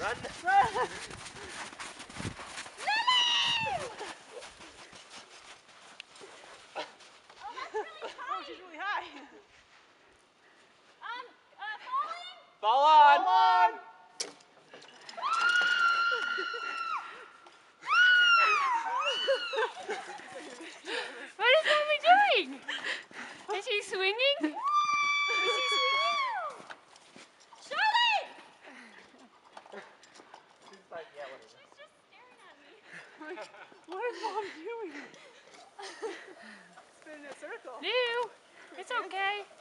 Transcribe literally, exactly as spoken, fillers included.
Run! Run! Oh, she's really high. Um, uh, falling? Fall on! Fall on! What is Mommy doing? Is she swinging? Is she swinging? Charlie! She's like yelling. She's just staring at me. Like, what is Mom doing? Spinning in a circle. Lou, it's okay.